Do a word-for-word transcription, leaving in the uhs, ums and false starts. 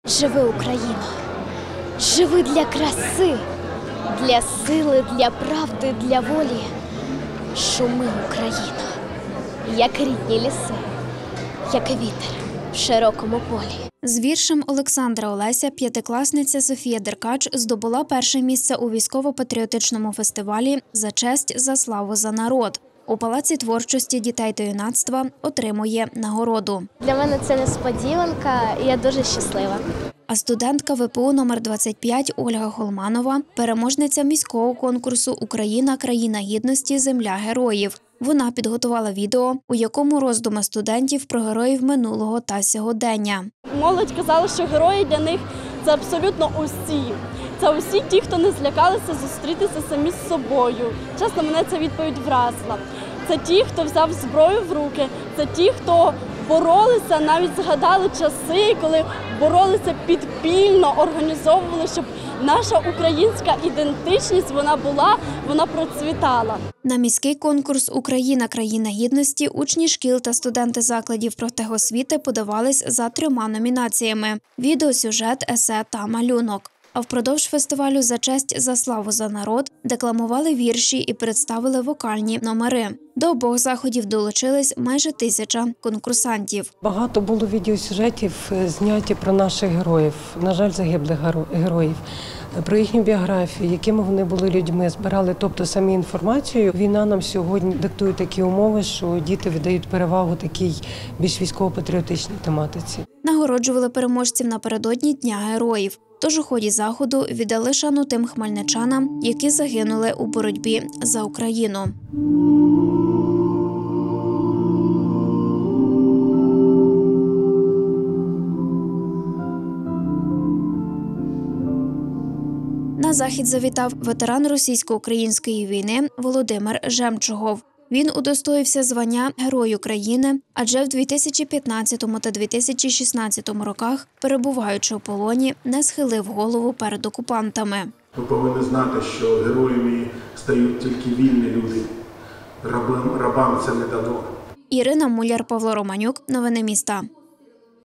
Живи, Україно! Живи для краси, для сили, для правди, для волі. Шуми, Україно, як рідні ліси, як вітер в широкому полі. З віршем Олександра Олеся п'ятикласниця Софія Деркач здобула перше місце у військово-патріотичному фестивалі «За честь, за славу, за народ». У Палаці творчості дітей та юнацтва отримує нагороду. Для мене це несподіванка, і я дуже щаслива. А студентка ве пе у номер двадцять п'ять Ольга Голманова – переможниця міського конкурсу «Україна – країна гідності. Земля героїв». Вона підготувала відео, у якому роздуми студентів про героїв минулого та сьогодення. Молодь казала, що герої для них – це абсолютно усі. Це усі ті, хто не злякалися зустрітися самі з собою. Чесно, мене ця відповідь вразила. Це ті, хто взяв зброю в руки, це ті, хто боролися, навіть згадали часи, коли боролися підпільно, організовували, щоб наша українська ідентичність вона була, вона процвітала. На міський конкурс «Україна – країна гідності» учні шкіл та студенти закладів профтехосвіти подавались за трьома номінаціями – відеосюжет, есе та малюнок. А впродовж фестивалю «За честь, за славу, за народ» декламували вірші і представили вокальні номери. До обох заходів долучились майже тисяча конкурсантів. Багато було відеосюжетів зняті про наших героїв, на жаль, загиблих героїв, про їхню біографію, якими вони були людьми, збирали, тобто самі інформацію. Війна нам сьогодні диктує такі умови, що діти віддають перевагу такій більш військово-патріотичній тематиці. Нагороджували переможців напередодні Дня героїв. Тож у ході заходу віддали шану тим хмельничанам, які загинули у боротьбі за Україну. На захід завітав ветеран російсько-української війни Володимир Жемчугов. Він удостоївся звання Герой України, адже в дві тисячі п'ятнадцятому та дві тисячі шістнадцятому роках, перебуваючи у полоні, не схилив голову перед окупантами. Ви повинні знати, що героями стають тільки вільні люди. Рабам, рабам це не дано. Ірина Муляр, Павло Романюк. Новини міста.